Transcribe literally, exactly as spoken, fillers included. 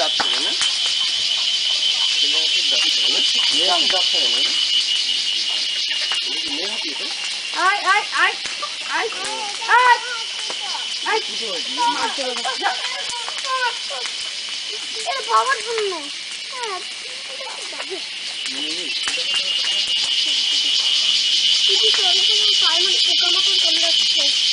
যাচ্ছে না যাচ্ছে না আয় আয় আয় আয় আয় আয় এর বাবার জন্য দিদি তো অনেক পায়ের মধ্যে পোকার মতন কামড়াচ্ছে